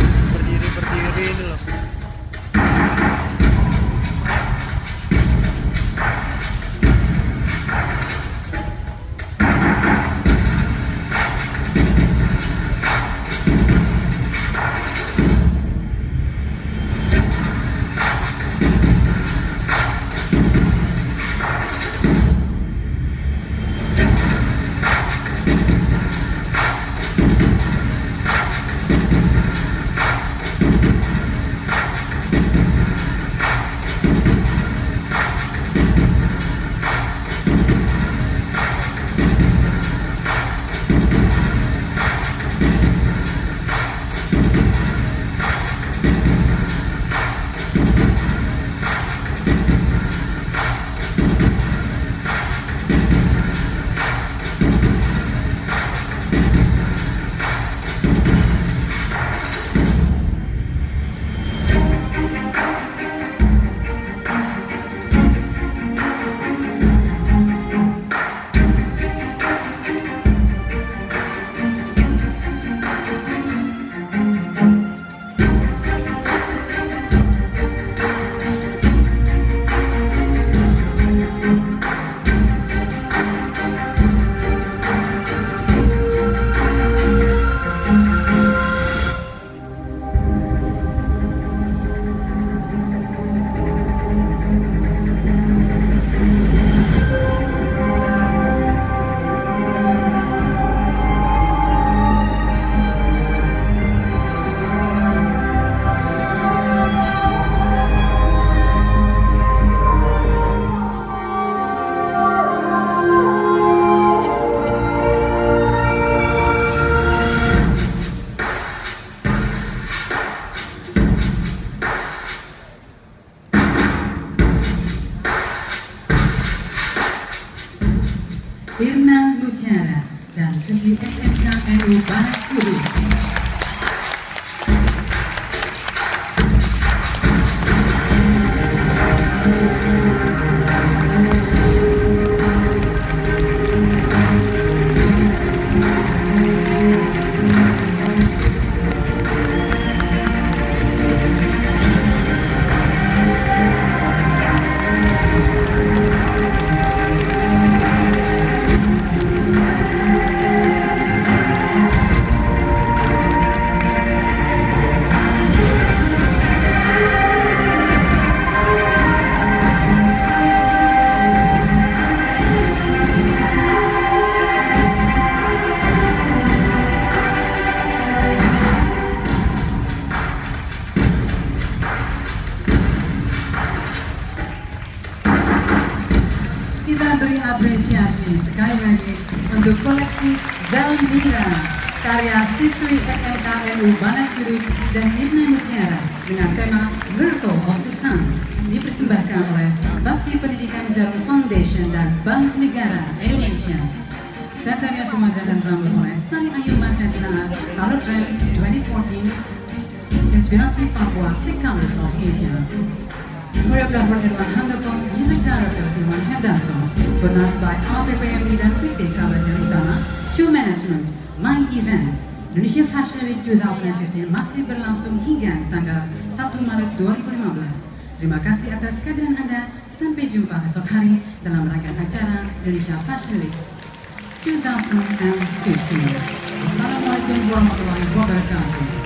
berdiri ini loh. Irna Mutiara dan siswi SMK NU Banak Kudus. Kita beri apresiasi sekali lagi untuk koleksi Zalmira karya siswi SMK NU Banak Kudus dan Irna Mutiara dengan tema Miracle of the Sun, dipersembahkan oleh Bakti Pendidikan Jarum Foundation dan Bank Negara Indonesia. Tata rias wajah dan rambut oleh Sari Ayu Mata Jilangan, Color Trend 2014, Inspirasi Papua, The Colors of Asia. Choreographer Irwan Handoko, Music Director Irwan Hendanto, Bernas by APPMI dan PT Kabupaten Utama, Show Management, My Event, Indonesia Fashion Week 2015 masih berlangsung hingga tanggal 1 Maret 2015. Terima kasih atas kehadiran Anda, sampai jumpa esok hari dalam rangkaian acara Indonesia Fashion Week 2015. Assalamualaikum warahmatullahi wabarakatuh.